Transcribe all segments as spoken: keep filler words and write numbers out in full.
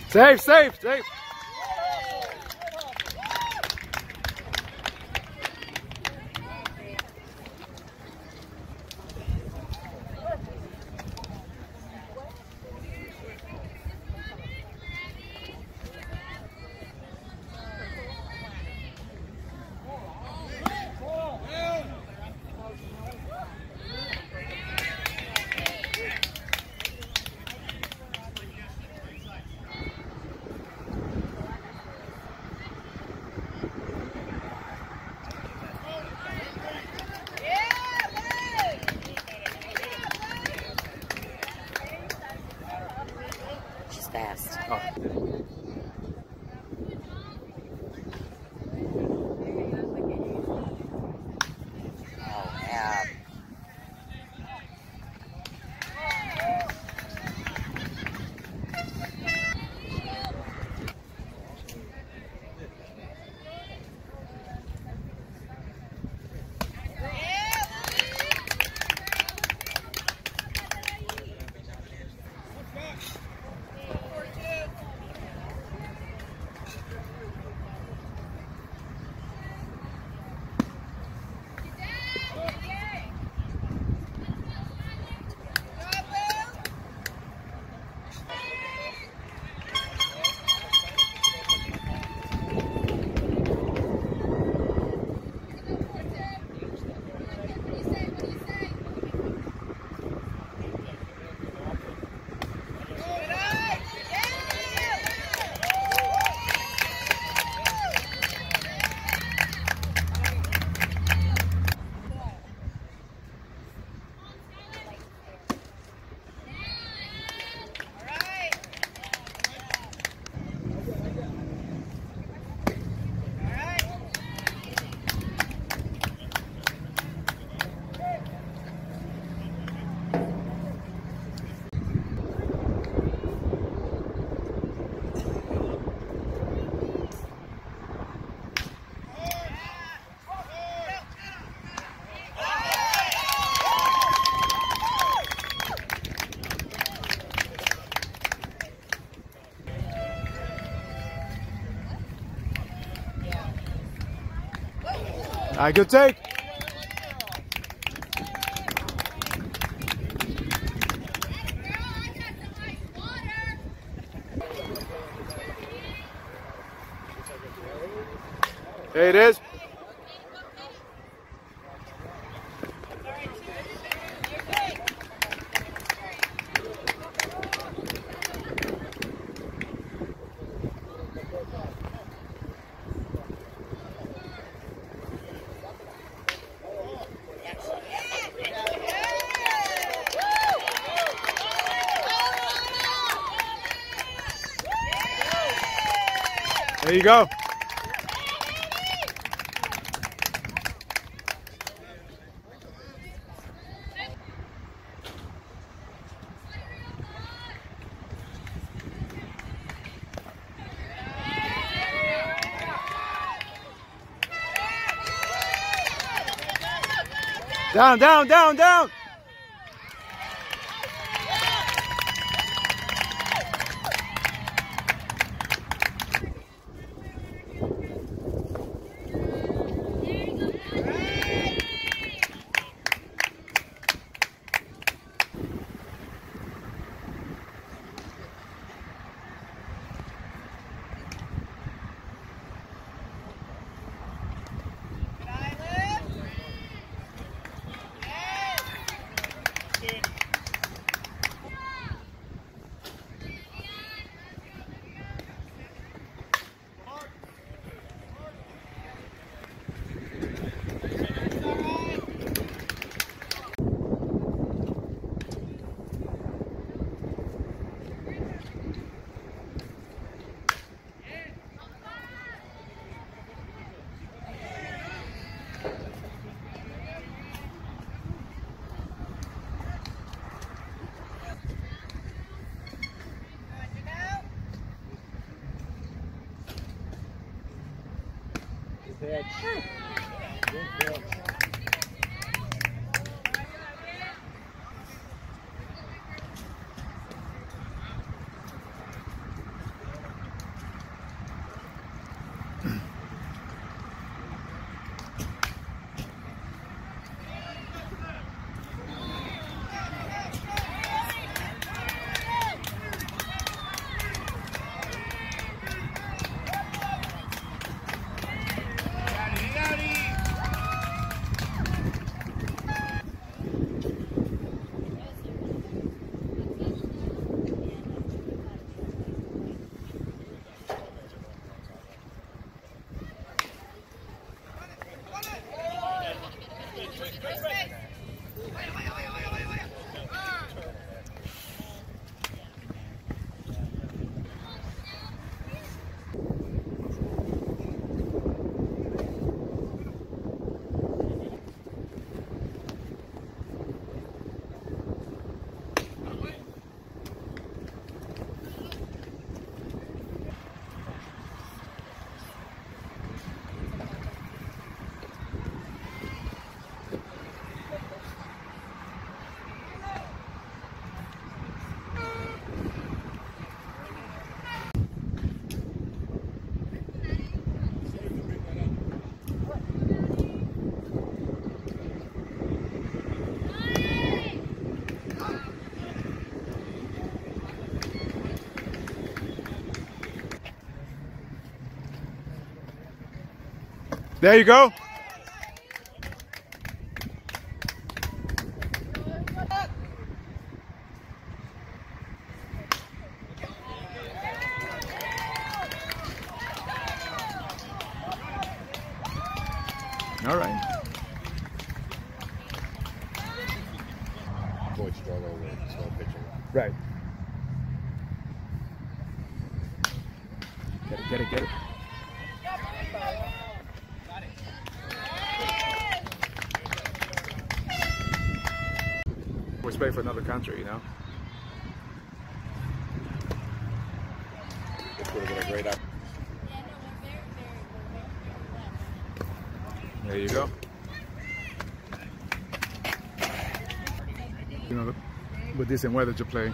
Safe, safe, safe. Fast. Oh. Oh, yeah. All right, good take. There it is. There you go. Down, down, down, down. Good pitch. Good pitch. There you go. All right. Boy struggle with slow pitching. Right. Get it, get it, get it. Respect for another country, you know? This would have been a great opportunity. There you go. You know, with decent weather to play.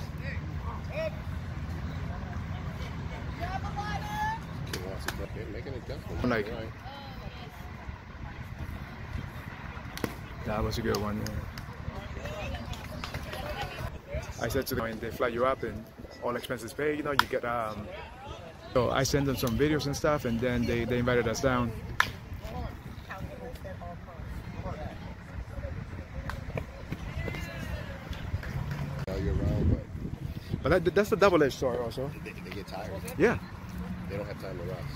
He wants to get- make an adjustment. Like- Right. That was a good one. Yeah. I said to them, when they fly you up and all expenses paid, you know, you get, um, so I sent them some videos and stuff, and then they, they invited us down. All year round, but But that, that's a double-edged sword also. they, they get tired. Yeah. They don't have time to rest.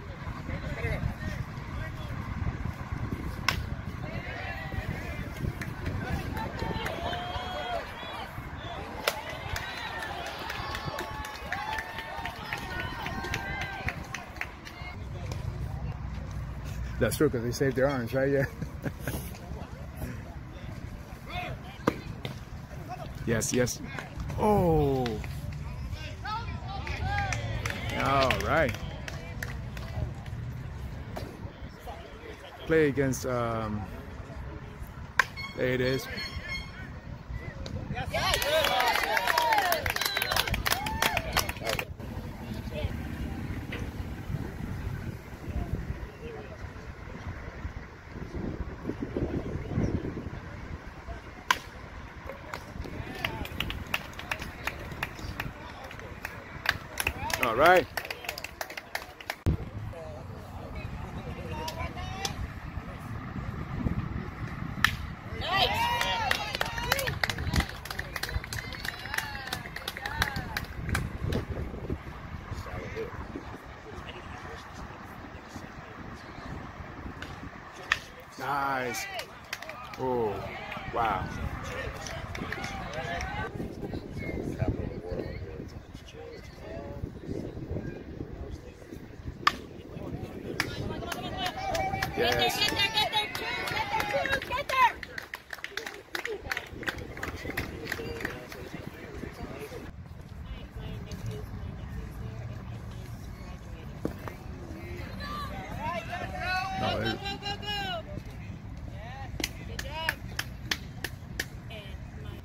That's true, because they saved their arms, right? Yeah. Yes, yes. Oh. All right. Play against, um, there it is. All right. Solid hit. Nice. Oh, wow. Capital of the water on here. Yes. Get there, get there, get there, get there, get there. No, it- Go, go, go. Good job. And my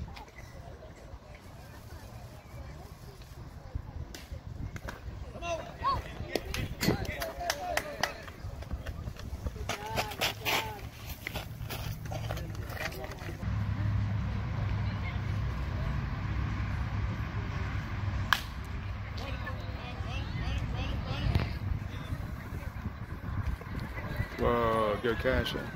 Whoa, good catch. Yeah.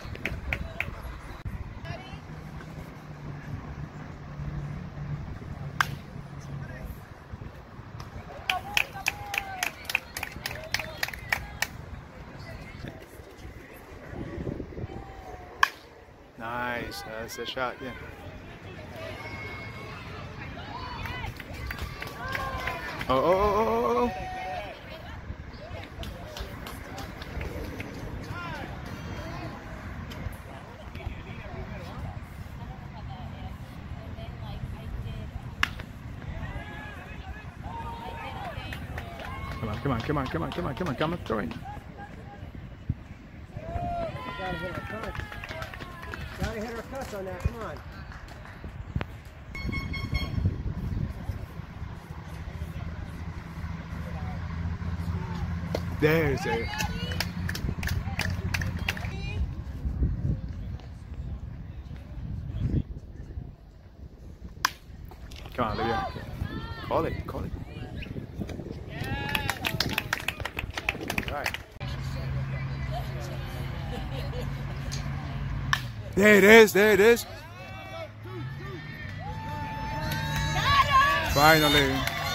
Nice, that's a shot, yeah. Oh, oh, oh, oh, oh, oh. Come on, come on, come on, come on, come on, come on, come on, throw it. Gotta hit her cuss. Gotta hit her cuss on that, come on. There's it. Come on, Olivia. Call it, call it. All right. There it is. There it is. Finally.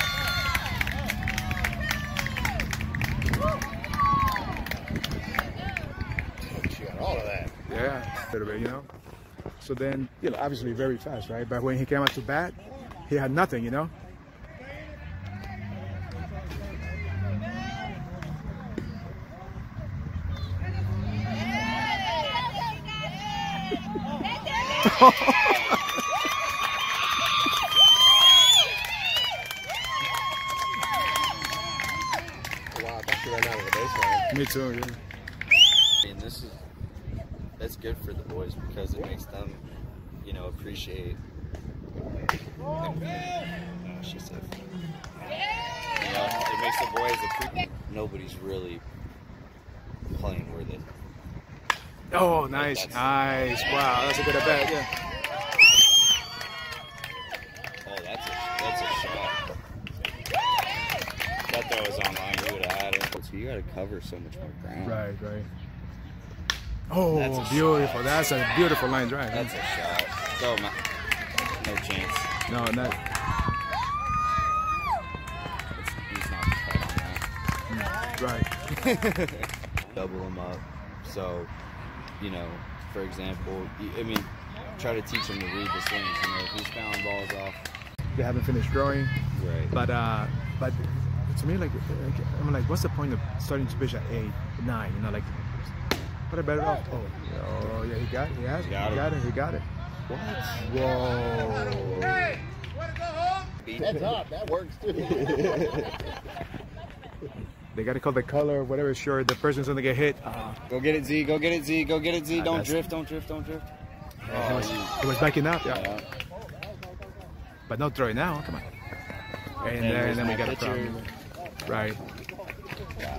She got all of that. Yeah, a little bit, you know. So then, you know, obviously very fast, right? But when he came out to bat, he had nothing, you know. Wow, I thought she ran out of the baseline. Me too, yeah. And this is that's good for the boys because it makes them, you know, appreciate. No, she's safe. You know, it makes the boys appreciate. Nobody's really playing worth it. Oh, nice, nice. Wow, that's a good at bat, yeah. Oh, that's a that's a shot. That throw was online. You would have had it. So you got to cover so much more ground. Right, right. Oh, That's a beautiful. shot. That's a beautiful line drive. That's a shot. Go, man. No chance. No, not. He's not cut on that. Right. Double him up. So, you know, for example, I mean, try to teach him to read the swings. You know, if he's fouling balls off. They haven't finished growing, Right. but uh, but to me, like, like, I'm like, what's the point of starting to pitch at eight, nine? You know, like, what a better off. Oh, oh, yeah, he got it. He has it. Got he it. got it. He got it. What? Whoa. Heads up, that works too. They got to call the color, whatever shirt. The person's gonna get hit. Uh, Go get it, Z. Go get it, Z. Go get it, Z. Ah, Don't that's- drift. Don't drift. Don't drift. it, Oh, was, you- it was backing up, yeah. yeah. But no throw it now. Come on. And, And then, there's then we my got a pitcher. problem. Right. Wow.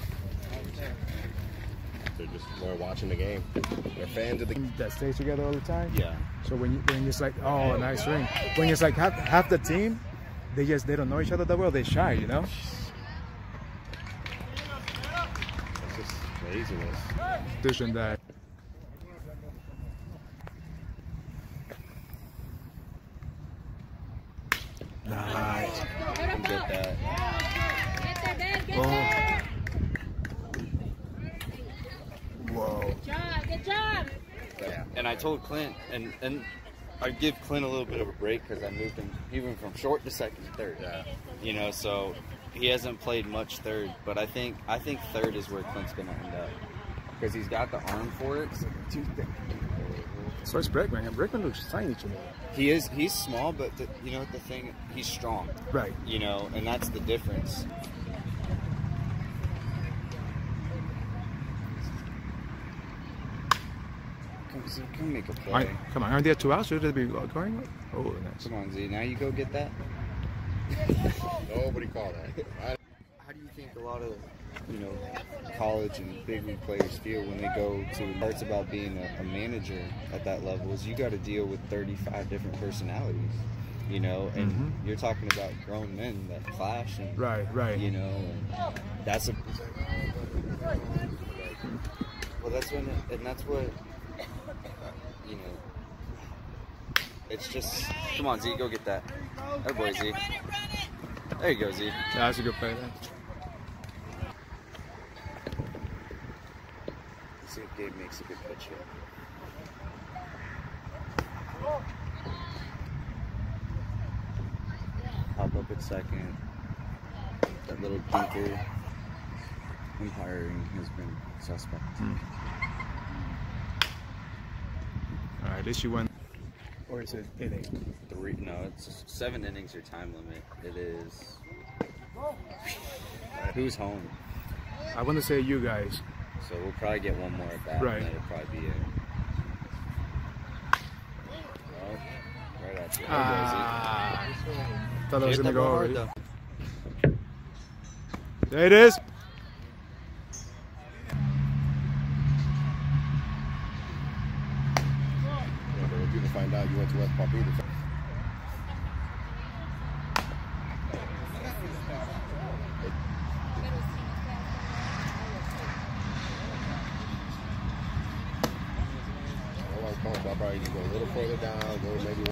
They're just more watching the game. They're fans of the game. That stays together all the time. Yeah. So when you, when it's like, oh, nice swing. When it's like half, half the team, they just they don't know each other that well. They shy, you know. It's just craziness. This and that. Nice. Come get that. Get there, Ben. Get Oh. there. Whoa. Good job. Good job. Yeah. And I told Clint, and and I give Clint a little bit of a break because I moved him. He went from short to second to third. Yeah. You know, so he hasn't played much third, but I think I think third is where Clint's gonna end up because he's got the arm for it. So it's Bregman, and Bregman looks tiny to me. He is he's small, but the, you know what the thing, he's strong. Right. You know, and that's the difference. Come, Z, come make a play. Aren't- come on, aren't there two outs? Should they be going? Oh, nice. Come on, Z. Now you go get that. Nobody call that. I, How do you think a lot of, you know, college and big league players feel when they go to parts about being a, a manager at that level? Is you got to deal with thirty-five different personalities, you know, and Mhm. you're talking about grown men that clash, and Right, right. you know, and that's a. Well, that's when, it, and that's what, you know. It's just, come on, Z, go get that. Oh boy, Z. Run it, run it. There you go, Z. Yeah, that's a good play. There. See if Gabe makes a good pitch here. Hop up at second. That little dinker. Umpiring has been suspect. All right, at least you won. Or is it inning? Three, no, it's seven innings your time limit. It is. Who's home? I want to say you guys. So we'll probably get one more at bat. Right. And that'll probably be it. Well, right at you. Ah, thought I was Hit gonna that go ball over. hard, it. though. There it is. you know, when people find out you went to West Palm Beach. I like Palm. I'll probably go a little further down, go maybe.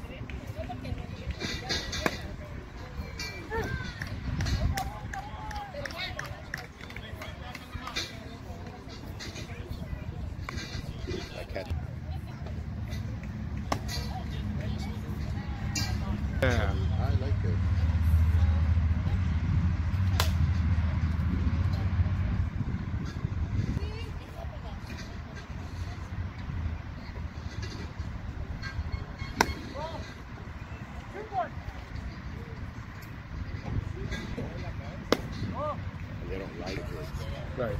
I catch. Yeah. I like it. And they don't like it. Right.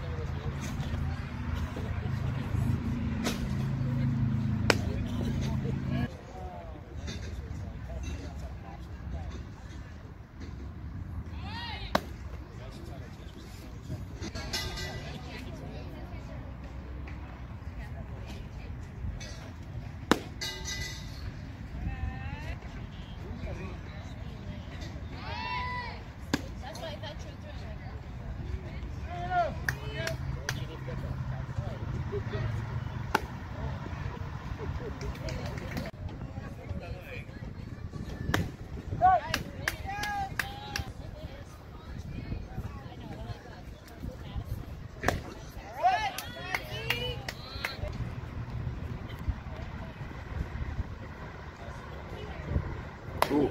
Ooh.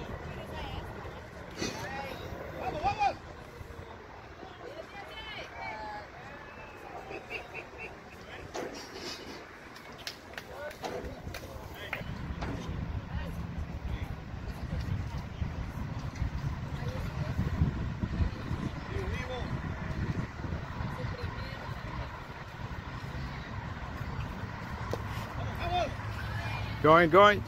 Going, going.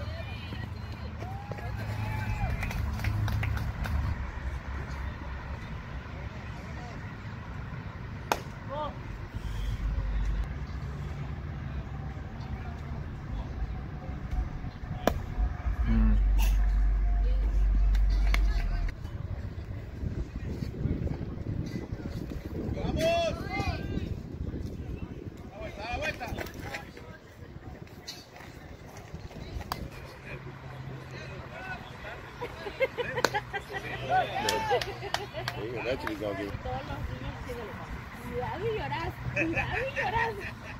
Mm. Eventually gonna get. Cuidado y lloras, cuidado y lloras.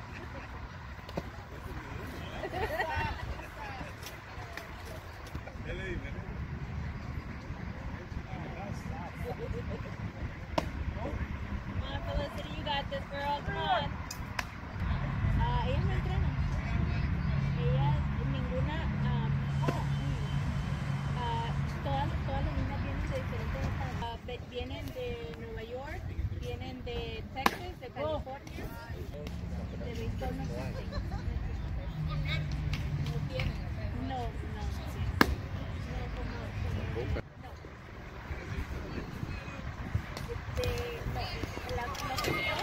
Come on, Felicity, you got this, girl. Come on. Ah, ella no entrena. Ella, ninguna. Um, ah, todas, todas las niñas vienen de diferentes estados. Ah, ve- vienen de Nueva York, vienen de Texas, de California. De béisbol no existe. No tienen. No, no. No, como. como no. De, no, la, la que yo,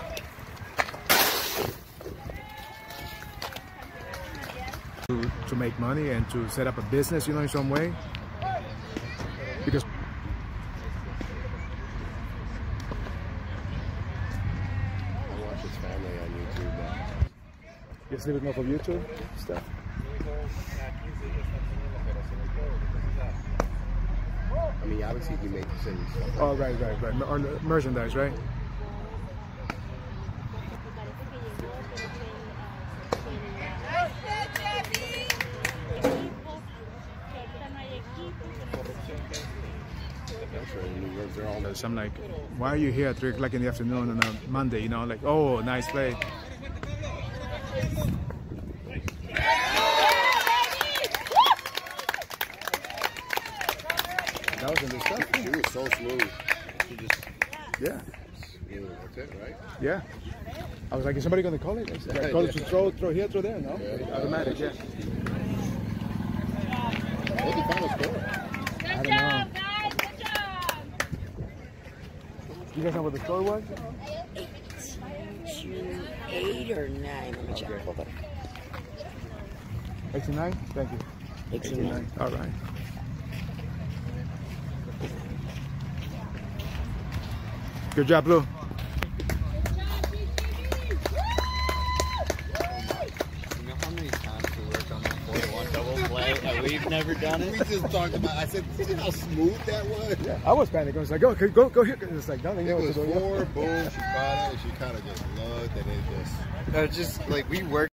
To, to make money and to set up a business, you know, in some way. Because I watch his family on YouTube. But it's living off of YouTube stuff. I mean, obviously he made the city stuff. Oh, right, right, right. Mer- or merchandise, right? That's right. In New York, they're all. So I'm like, why are you here at three o'clock in the afternoon on a Monday? You know, like, oh, nice play. That was in the stuff. She was so smooth. She just. Yeah, You know, that's it, right? yeah. I was like, is somebody going to call it? I said, like, call it to throw, throw here, throw there. No, Yeah. automatic. Yeah. What's the final score? Good don't job, guys. Good job. You guys know what the score was? Eight or nine. Let me check. Hold on. eighty-nine. Thank you. eighty-nine. All right. Good job, Blue. You know how many times We've never done it. We just talked about. I said, see how smooth that was. Yeah, I was panicking. I was like, go, go, go, go here. It's like nothing. It was four, boom. She caught it, and she kind of just looked, and it just. Uh, just like we worked.